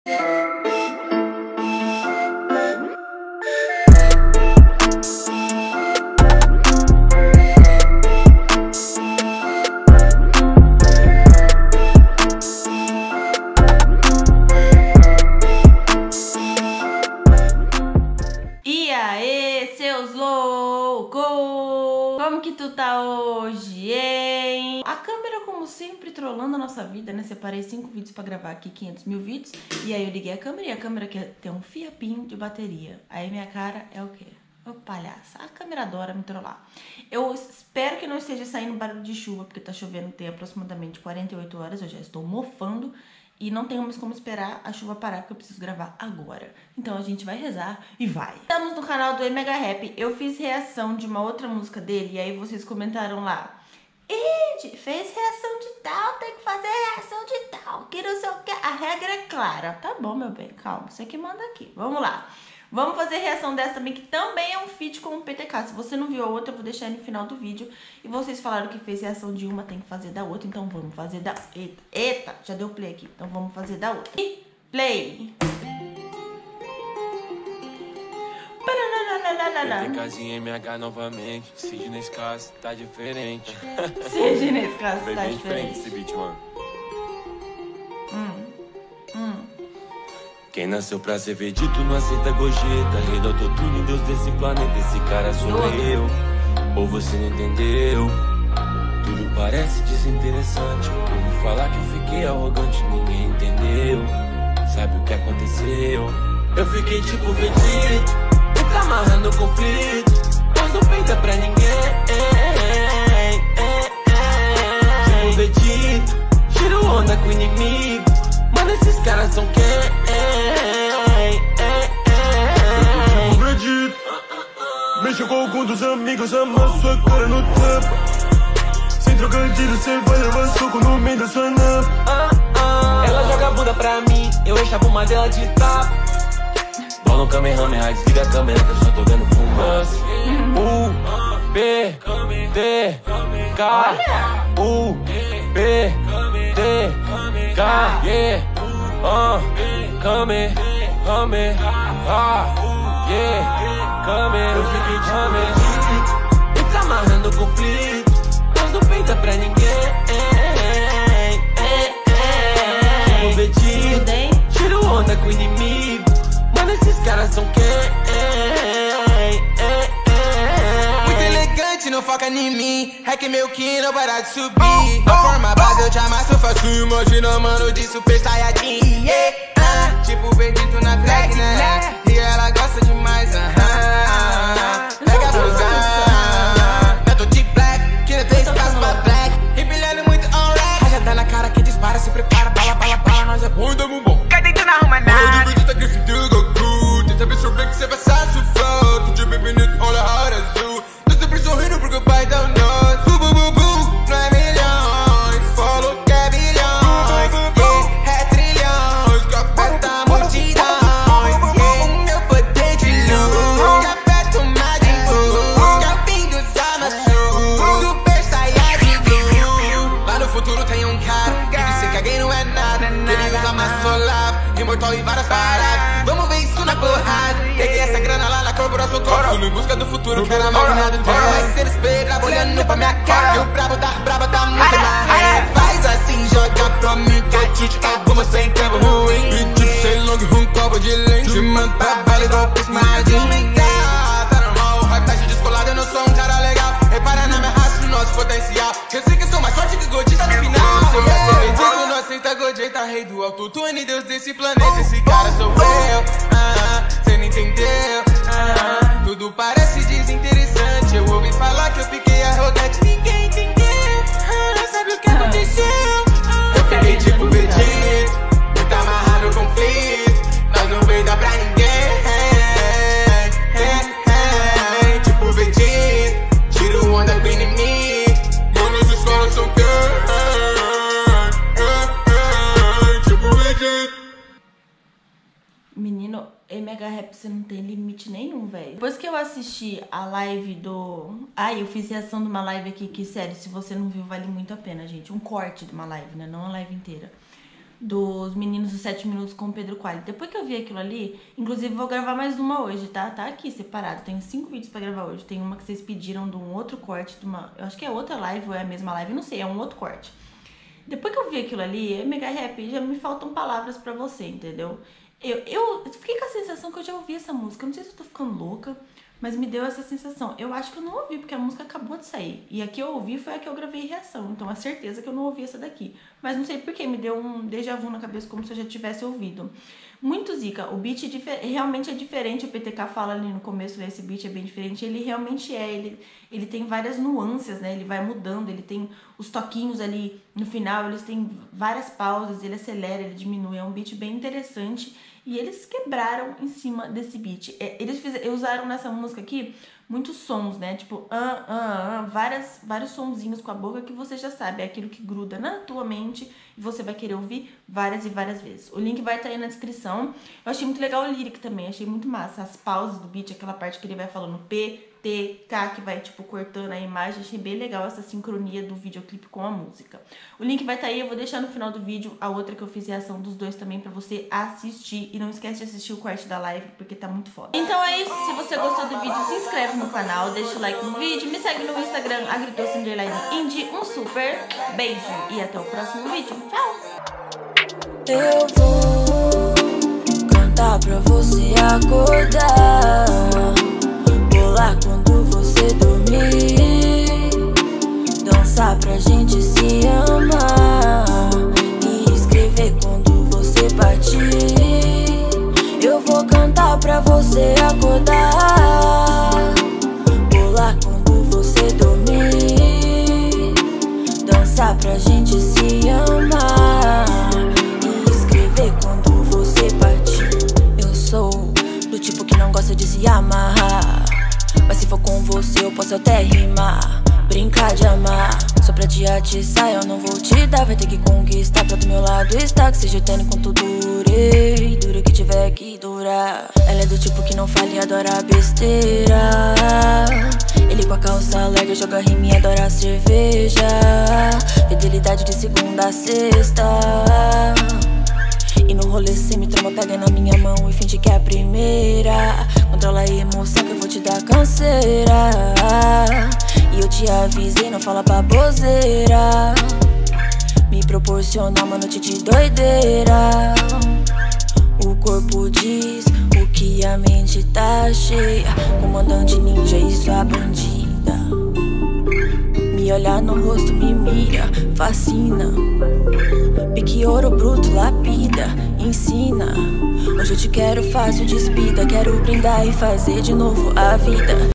Como que tu tá hoje, hein? A câmera, como sempre, trollando a nossa vida, né? Separei 5 vídeos pra gravar aqui, 500 mil vídeos. E aí eu liguei a câmera e a câmera quer ter um fiapinho de bateria. Aí minha cara é o quê? Ô palhaça, a câmera adora me trollar. Eu espero que não esteja saindo barulho de chuva, porque tá chovendo tem aproximadamente 48 horas. Eu já estou mofando. E não tenho mais como esperar a chuva parar, porque eu preciso gravar agora. Então a gente vai rezar e vai. Estamos no canal do Mega Rap. Eu fiz reação de uma outra música dele, e aí vocês comentaram lá: Id, fez reação de tal, tem que fazer reação de tal, que não sei o que. A regra é clara. Tá bom, meu bem, calma, você que manda aqui. Vamos lá. Vamos fazer reação dessa também, que também é um feat com o PTK. Se você não viu a outra, eu vou deixar aí no final do vídeo. E vocês falaram que fez reação de uma, tem que fazer da outra. Então vamos fazer da... Eita, já deu play aqui. Então vamos fazer da outra. E play! PTKzinho MH novamente. Cid nesse caso tá diferente. Cid nesse caso tá diferente. Diferente esse beat, mano. Quem nasceu pra ser vedito não aceita gorjeta. Rei do autotune, Deus desse planeta. Esse cara sou eu. Ou você não entendeu? Tudo parece desinteressante. O povo falar que eu fiquei arrogante, ninguém entendeu. Sabe o que aconteceu? Eu fiquei tipo vedito, nunca amarrando conflito. Deus não peita pra ninguém. Tipo vedito, tiro onda com o inimigo. Mano, esses caras são quem? Mexe com algum dos amigos, amassa sua cara no tampo. Sem trocadilho, cê vai levar soco no meio da sua napa. Ela joga a bunda pra mim, eu encho a buma dela de tapa. Bola no Kamehameha, desliga a câmera que eu só tô vendo fumaça. U-B-T-K U-B-T-K yeah. Eu fiquei de nunca amarrando conflito. Deus não peita pra ninguém. Tipo vedito, tiro onda com o inimigo. Mano, esses caras são quem? Muito elegante, não foca em mim. É que meu que não para de subir. Na forma base eu te amasso, eu faço. Imagina, mano, de Super Saiyajin, yeah. Tipo bendito na track, né? E ela gosta demais, pega a fusão. Neto de black, que não tem espaço pra black. Empilhando muito on rap. Rajada na cara que dispara, se prepara. Bala, bala, bala, nós é bom e damos bom. Cadê tu não arruma nada? Eu divido a grife do Goku. Tenta absorver que cê vai sair sufrado. De bebê bonito, olha a hora azul. Tô sempre sorrindo porque o pai dá um nós. Bu, bu, bu, bu, não é milhões. Falou que é bilhões, yeah. É trilhões, que aperta a multidão, yeah. O meu poder de luz, que aperta o Majin Buu, que é o fim dos amassos, Super Saiyajin Blue. Lá no futuro tem um cara que disse que alguém não é nada. Ele usa massolava, imortal e várias paradas. Vamos ver isso na porrada. Peguei essa grana lá na corporação Toro. Fui em busca do futuro, que era máquina do tempo. Vai ser espelho, olhando pra minha cara. E o brabo tá muito na rede. Faz assim, joga pra mim, que a Tite acabou sem tempo ruim. Pedido sem long, copo de lente. Te mando pra bala igual pra esmadinho. Tá normal, hype tá descolado, eu não sou um cara legal. Repara na minha raça, no nosso potencial. Eu sei que sou mais forte que Godita no final. Você não aceita Godita, rei do autotune, Deus desse planeta. Esse cara sou eu, cê não entendeu. Tudo parece desinteressante. Eu ouvi falar que eu fiquei arrogante, ninguém entendeu. Sabe o que aconteceu? Eu fiquei tipo vedito, muito amarrado no conflito. Nós não vem dar pra ninguém. Tipo vedito, tiro onda com o inimigo. Mano, esses caras são quem? Tipo vedito. Menino, Mega Rap, você não tem limite nenhum, velho. Depois que eu assisti a live do... eu fiz reação de uma live aqui que, sério, se você não viu, vale muito a pena, gente. Um corte de uma live, né? Não a live inteira. dos meninos dos 7 minutos com o Pedro Quali. Depois que eu vi aquilo ali, inclusive vou gravar mais uma hoje, tá? Tá aqui separado, tenho 5 vídeos pra gravar hoje. Tem uma que vocês pediram de um outro corte, eu acho que é outra live ou é a mesma live, não sei, é um outro corte. Depois que eu vi aquilo ali, Mega Rap, já me faltam palavras pra você, entendeu? Eu fiquei com a sensação que eu já ouvi essa música, eu não sei se eu tô ficando louca, mas me deu essa sensação. Eu acho que eu não ouvi, porque a música acabou de sair. E a que eu ouvi foi a que eu gravei reação. Então é certeza que eu não ouvi essa daqui. Mas não sei porquê, me deu um déjà vu na cabeça, como se eu já tivesse ouvido. Muito zica. O beat realmente é diferente. O PTK fala ali no começo, esse beat é bem diferente. Ele realmente é. Ele tem várias nuances, né? Ele vai mudando. Ele tem os toquinhos ali no final. Eles têm várias pausas. Ele acelera, ele diminui. É um beat bem interessante. E eles quebraram em cima desse beat. Eles usaram nessa música aqui muitos sons, né? Tipo, vários sonzinhos com a boca que você já sabe. É aquilo que gruda na tua mente e você vai querer ouvir várias e várias vezes. O link vai estar aí na descrição. Eu achei muito legal o lyric também. Achei muito massa. As pausas do beat, aquela parte que ele vai falando P, T, K, que vai, tipo, cortando a imagem. Achei bem legal essa sincronia do videoclipe com a música. O link vai estar aí, eu vou deixar no final do vídeo a outra que eu fiz reação dos dois também pra você assistir. E não esquece de assistir o corte da live, porque tá muito foda. Então é isso, se você gostou do vídeo, se inscreve no canal, deixa o like no vídeo, me segue no Instagram, agridoce_indie. Um super beijo e até o próximo vídeo. Tchau! Eu vou cantar pra você acordar, pular quando você dormir, dançar pra gente se amar e escrever quando você partir. Eu vou cantar pra você acordar, pular quando você dormir, dançar pra gente se amar e escrever quando você partir. Eu sou do tipo que não gosta de se amarrar, mas se for com você eu posso até rimar, brincar de amar. Só pra te atiçar eu não vou te dar, vai ter que conquistar. Pra do meu lado está, que seja eterno enquanto durei, dure o que tiver que durar. Ela é do tipo que não fala e adora besteira, ele com a calça larga joga rima e adora cerveja, fidelidade de segunda a sexta. E no rolê cê me trama, pega na minha mão e finge que é a primeira. Controla a emoção que eu vou te dar canseira. E eu te avisei, não fala baboseira. Me proporciona uma noite de doideira. O corpo diz o que a mente tá cheia. Comandante ninja e sua bandida. Me olhar no rosto me mira, fascina. Pique ouro bruto, lapida, ensina. Hoje eu te quero fácil, despida. Quero brindar e fazer de novo a vida.